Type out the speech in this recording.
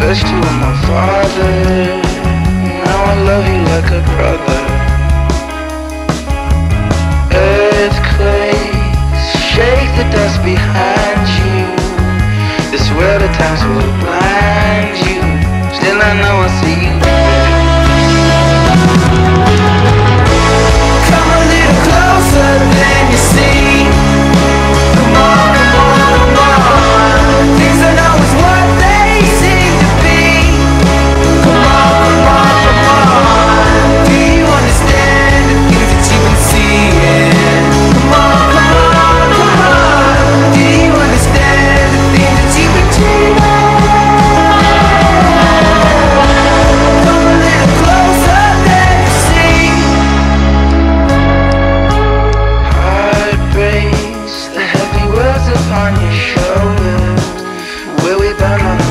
confessed to my father. Now I love you like a brother. Earthquakes shake the dust behind you. This world at times will blind you. Still I know I see you. Come a little closer than you see. Come on, come on, come on. Things are not always what they seem to be. Come on, come on, come on. Do you understand the things that you've been seeing? Come on, come on, come on. Do you understand the things that you've been dreaming? Come a little closer than you see. Heart breaks, the heavy words upon your shoulders. Will we burn on